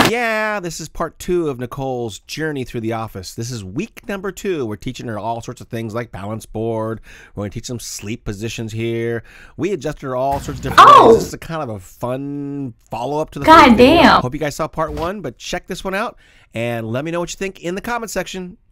Yeah, this is part 2 of Nicole's journey through the office. This is week number 2. We're teaching her all sorts of things like balance board. We're going to teach some sleep positions here. We adjusted her all sorts of different ways. This is a kind of a fun follow-up to the first video. Damn. Hope you guys saw part 1, but check this one out and let me know what you think in the comment section.